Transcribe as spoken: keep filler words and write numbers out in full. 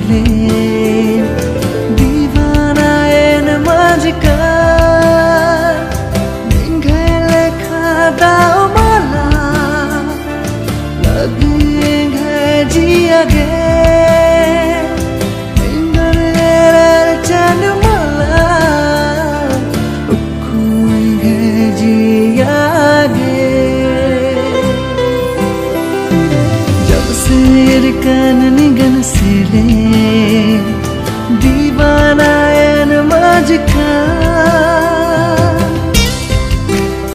सिले दीवाना एन माझका निंगले खादाओ माला लगे जिया गे kan nigan sile दीवाना एन माझका